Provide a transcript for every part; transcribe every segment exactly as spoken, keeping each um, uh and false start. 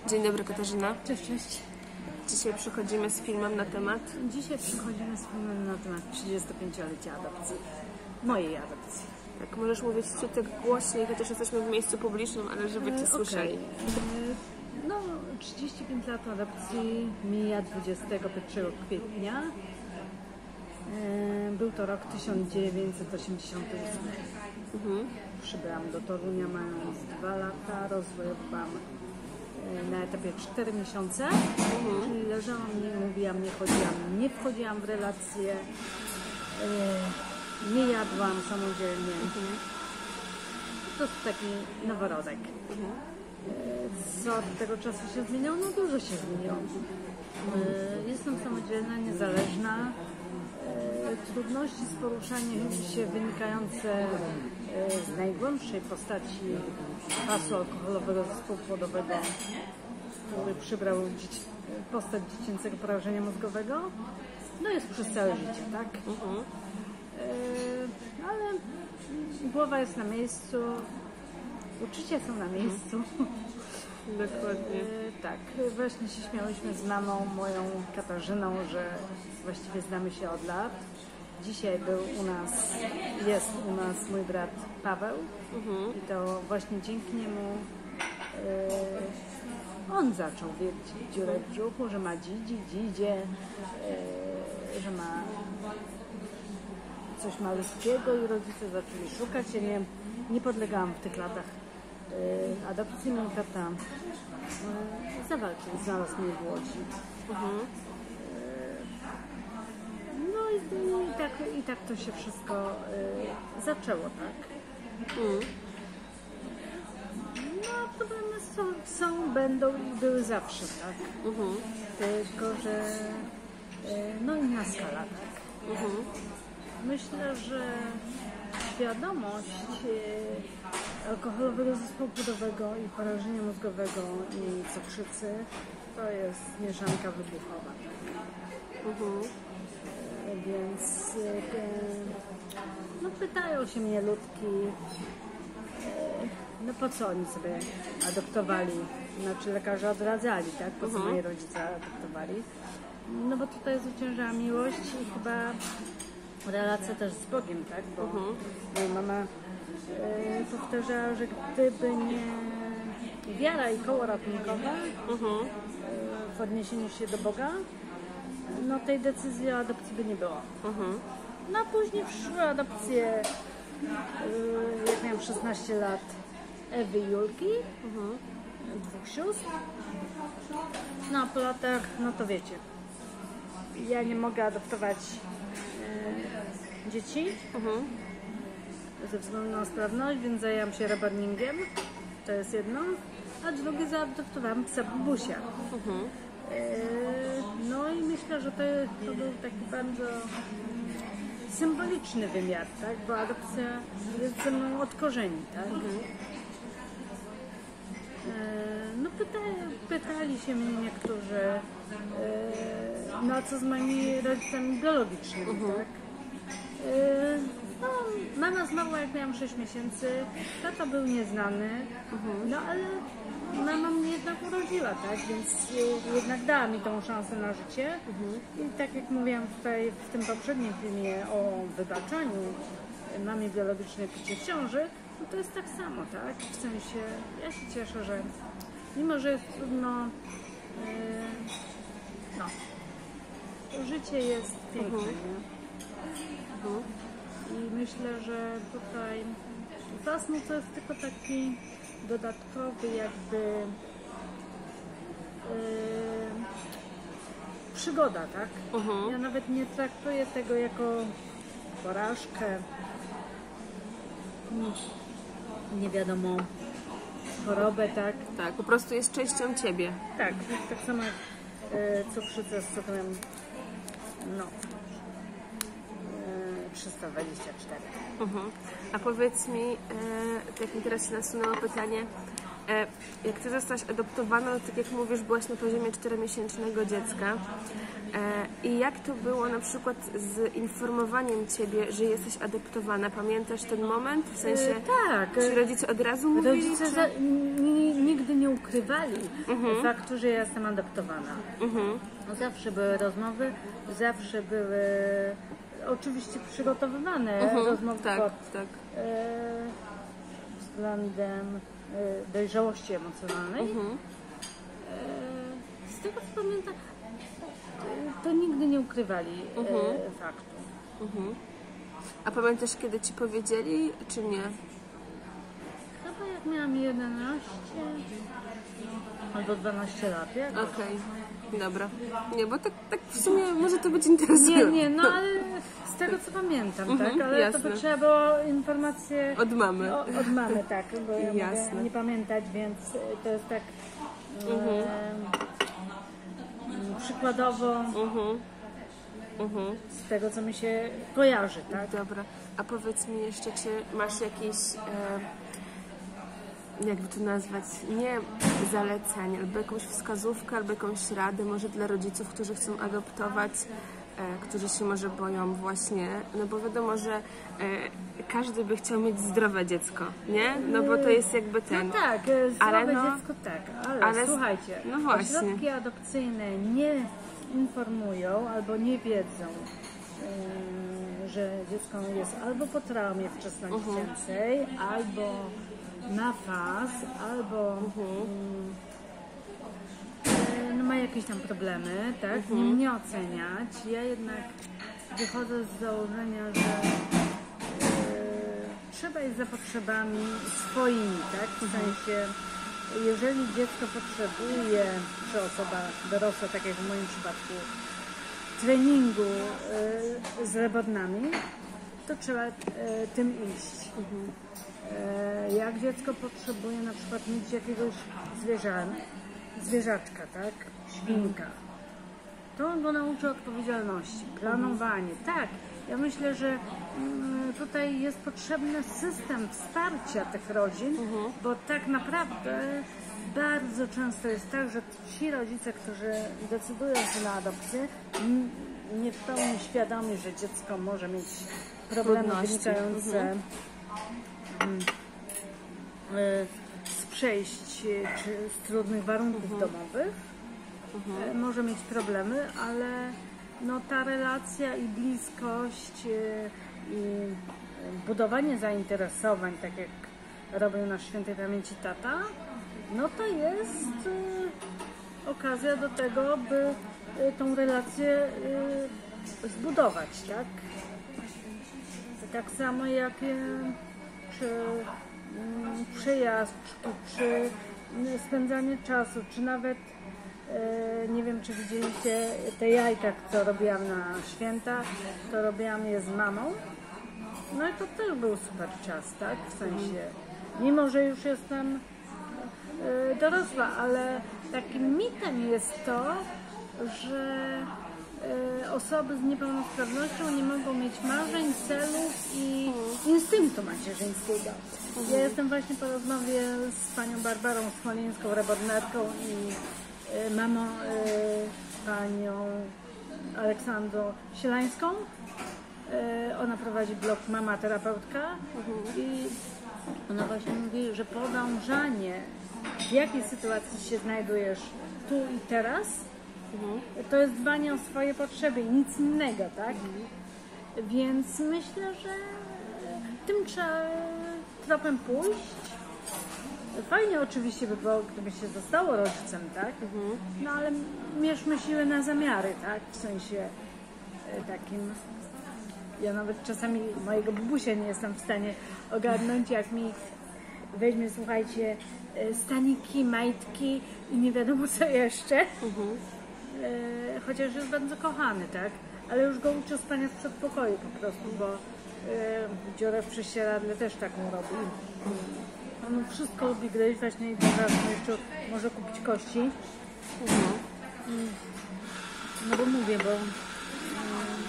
Dzień dobry, Katarzyna. Cześć, cześć. Dzisiaj przychodzimy z filmem na temat... Dzisiaj przychodzimy z filmem na temat trzydziestopięciolecia adopcji. Mojej adopcji. Tak, możesz mówić ciutek głośniej, chociaż jesteśmy w miejscu publicznym, ale żeby Cię słyszeli. Okay. No, trzydzieści pięć lat adopcji mija dwudziestego pierwszego kwietnia. Był to rok tysiąc dziewięćset osiemdziesiąty ósmy. Mhm. Przybyłam do Torunia mając dwa lata, rozwojowałam na etapie cztery miesiące, mhm. czyli leżałam, nie mówiłam, nie chodziłam, nie wchodziłam w relacje, nie jadłam samodzielnie. Mhm. Po prostu taki noworodek. Mhm. Co od tego czasu się zmieniło? No dużo się zmieniło. Mhm. Jestem samodzielna, niezależna. Trudności z poruszaniem się wynikające z najgłębszej postaci pasu alkoholowego zespołu płodowego, który przybrał postać dziecięcego porażenia mózgowego, no jest przez całe życie, tak? Uh-huh. e, ale głowa jest na miejscu, uczucia są na miejscu. Dokładnie. E, tak, właśnie się śmiałyśmy z mamą moją Katarzyną, że właściwie znamy się od lat. Dzisiaj był u nas, jest u nas mój brat Paweł, mhm. i to właśnie dzięki niemu e, on zaczął wiercić dziurę w brzuchu, że ma dzidzi, dzidzie, e, że ma coś malutkiego i rodzice zaczęli szukać. Ja nie, nie podlegałam w tych latach e, adopcji. Mój tata e, zawalczył, znalazł mnie w Łodzi. Mhm. I, i, tak, I tak to się wszystko y, zaczęło, tak? Mm. No, problemy są, są, będą i były zawsze, tak? Mm-hmm. Tylko, że y, no inna skala, tak? Mm-hmm. Myślę, że świadomość y, alkoholowego zespołu płodowego i porażenia mózgowego i cukrzycy to jest mieszanka wybuchowa. Mm-hmm. Więc no, pytają się mnie ludki, no po co oni sobie adoptowali, znaczy lekarze odradzali, tak? Po co uh-huh. moi rodzice adoptowali. No bo tutaj zwyciężała miłość i chyba relacja też z Bogiem, tak? Bo uh-huh. moja mama e, powtarzała, że gdyby nie wiara i koło ratunkowe uh-huh. e, w odniesieniu się do Boga, no tej decyzji o adopcji by nie było. Mhm. No a później przyszły adopcje, yy, jak miałam szesnaście lat, Ewy i Julki, mhm. dwóch sióstr. No a po latach, no to wiecie, ja nie mogę adoptować yy, dzieci mhm. ze względu na sprawność, więc zajęłam się reborningiem, to jest jedno, a drugie zaadoptowałam psa Bubusia. Mhm. No i myślę, że to, to był taki bardzo symboliczny wymiar, tak? Bo adopcja jest ze mną od korzeni, tak? Mhm. No pyta, pytali się mnie niektórzy, no a co z moimi rodzicami biologicznymi, mhm. tak? No, mama zmarła jak miałam sześć miesięcy, tata był nieznany, mhm. no ale mama mnie jednak urodziła, tak? Więc jednak dała mi tą szansę na życie. Mhm. I tak jak mówiłam tutaj w tym poprzednim filmie o wybaczaniu mamie biologicznej picie w ciąży, no to jest tak samo, tak? W sensie, ja się cieszę, że mimo, że jest trudno, yy, no, życie jest piękne, mhm. nie? Mhm. I myślę, że tutaj zasnął to jest tylko taki dodatkowy jakby yy, przygoda, tak? Uh-huh. Ja nawet nie traktuję tego jako porażkę, nie wiadomo, chorobę, tak? Tak, po prostu jest częścią Ciebie. Tak, tak samo jak yy, cukrzyca z cukrem, no, trzysta dwadzieścia cztery. Uh-huh. A powiedz mi, e, tak mi teraz się nasunęło pytanie, E, jak ty zostałaś adoptowana, no tak jak mówisz, byłaś na poziomie czteromiesięcznego dziecka. E, I jak to było na przykład z informowaniem ciebie, że jesteś adoptowana? Pamiętasz ten moment? W sensie, E, tak. czy rodzice od razu mówili? Rodzice Czy... za, n- nigdy nie ukrywali mhm. faktu, że ja jestem adoptowana. Mhm. Zawsze były rozmowy, zawsze były oczywiście przygotowywane mhm. rozmowy tak, pod tak. E, względem e, dojrzałości emocjonalnej. Mhm. E, z tego co pamiętam, to, to nigdy nie ukrywali mhm. e, faktu. Mhm. A pamiętasz, kiedy ci powiedzieli, czy nie? Chyba jak miałam jedenaście albo dwanaście lat. Okej, okay. Dobra. Nie, bo tak, tak w sumie może to być interesujące. Nie, nie, no ale z tego co pamiętam, mhm, tak? Ale jasne. To by trzeba było informacje od mamy. O, od mamy, tak, bo ja jasne. Mogę nie pamiętać, więc to jest tak mhm. e, przykładowo mhm. Mhm. z tego, co mi się kojarzy, tak? Dobra. A powiedz mi jeszcze, czy masz jakieś e, jakby to nazwać, nie zaleceń, albo jakąś wskazówkę, albo jakąś radę może dla rodziców, którzy chcą adoptować, e, którzy się może boją właśnie, no bo wiadomo, że e, każdy by chciał mieć zdrowe dziecko, nie? No bo to jest jakby ten... No tak, zdrowe ale no, dziecko tak, ale, ale słuchajcie, no właśnie. ośrodki adopcyjne nie informują albo nie wiedzą, yy, że dziecko jest albo po traumie wczesnodziecięcej, uh-huh. albo na faz, albo uh-huh. yy, no, ma jakieś tam problemy, tak? Uh-huh. Nie mnie oceniać. Ja jednak wychodzę z założenia, że yy, trzeba iść za potrzebami swoimi, tak? W sensie, jeżeli dziecko potrzebuje, czy osoba dorosła, tak jak w moim przypadku, treningu y, z rebodnami, to trzeba y, tym iść. Mhm. Y, jak dziecko potrzebuje na przykład mieć jakiegoś zwierzę, zwierzaczka, tak? Świnka, to on go nauczy odpowiedzialności, planowanie. Mhm. Tak, ja myślę, że y, tutaj jest potrzebny system wsparcia tych rodzin, mhm. bo tak naprawdę bardzo często jest tak, że ci rodzice, którzy decydują się na adopcję, nie w pełni świadomi, że dziecko może mieć problemy trudności wynikające mhm. z przejść czy z trudnych warunków mhm. domowych. Mhm. Może mieć problemy, ale no, ta relacja i bliskość i budowanie zainteresowań, tak jak robił nasz świętej pamięci tata, no to jest y, okazja do tego, by y, tą relację y, zbudować, tak? Tak samo jak y, przy y, przejażdżki, przy y, spędzaniu czasu, czy nawet y, nie wiem, czy widzieliście te jajka, co robiłam na święta, to robiłam je z mamą. No i to też był super czas, tak? W sensie, mimo że już jestem y, dorosła, ale takim mitem jest to, że y, osoby z niepełnosprawnością nie mogą mieć marzeń, celów i instynktu macierzyńskiego. Ja jestem właśnie po rozmowie z panią Barbarą Smolińską, rebodnerką i y, mamą y, panią Aleksandrą Sielańską. Ona prowadzi blog Mama Terapeutka mhm. i ona właśnie mówi, że podążanie, w jakiej sytuacji się znajdujesz tu i teraz, mhm. to jest dbanie o swoje potrzeby i nic innego, tak? Mhm. Więc myślę, że tym trzeba tropem pójść. Fajnie oczywiście by było, gdyby się zostało rodzicem, tak? Mhm. No ale mierzmy siły na zamiary, tak? W sensie takim. Ja nawet czasami mojego bubusia nie jestem w stanie ogarnąć, jak mi weźmie, słuchajcie, staniki, majtki i nie wiadomo co jeszcze. Mhm. E, chociaż jest bardzo kochany, tak? Ale już go uczę spania w przedpokoju po prostu, bo e, dziurę w prześcieradle też taką robi. On wszystko lubi gryźć, właśnie i teraz jeszcze może kupić kości. Mhm. No bo mówię, bo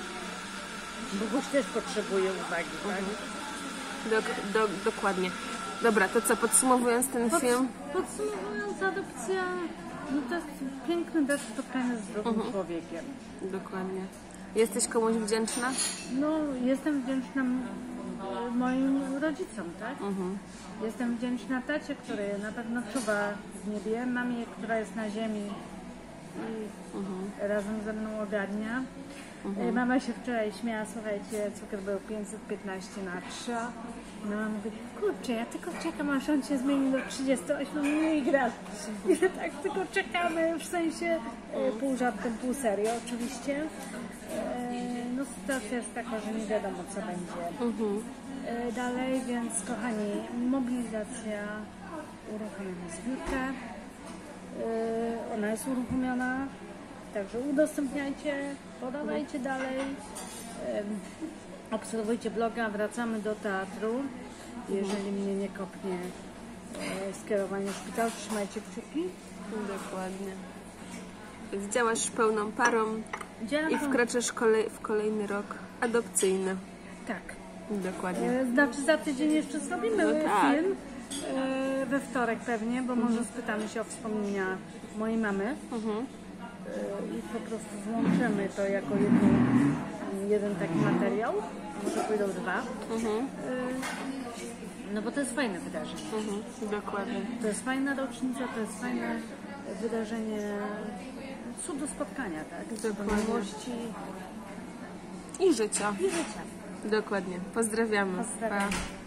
Boguś też potrzebuje uwagi, tak? Do, do, dokładnie. Dobra, to co, podsumowując ten Pod, film? Podsumowując, adopcja no to jest piękny bez spotkania z drugim Mhm. człowiekiem. Dokładnie. Jesteś komuś wdzięczna? No, jestem wdzięczna e, moim rodzicom, tak? Mhm. Jestem wdzięczna tacie, który na pewno czuwa w niebie, mamie, która jest na ziemi i Mhm. razem ze mną ogarnia. E, Mama się wczoraj śmiała, słuchajcie, cukier był pięćset piętnaście na trzy. I mama mówi, kurczę, ja tylko czekam, aż on się zmieni do trzydziestu ośmiu miligram. I tak tylko czekamy, w sensie e, pół żartem, pół serio oczywiście. E, no sytuacja jest taka, że nie wiadomo co będzie Mhm. e, dalej, więc kochani, mobilizacja, uruchomiona zbiórka. E, ona jest uruchomiona. Także udostępniajcie, podawajcie dalej, em, obserwujcie bloga, wracamy do teatru. Jeżeli mnie nie kopnie e, skierowanie w szpital, trzymajcie kciuki. Dokładnie. Więc działasz pełną parą Działam i to- wkraczasz kolej, w kolejny rok adopcyjny. Tak. Dokładnie. E, Znaczy za tydzień jeszcze zrobimy No tak. film, e, we wtorek pewnie, bo może spytamy się o wspomnienia mojej mamy. Mhm. I po prostu włączymy to jako jedno, jeden taki materiał, może pójdą dwa. Mhm. Y, No bo to jest fajne wydarzenie. Mhm. Dokładnie. To jest fajna rocznica, to jest fajne wydarzenie, cudu spotkania, tak? Dokładnie. Miłości I życia. i życia. Dokładnie. Pozdrawiamy. Pozdrawiam. Pa.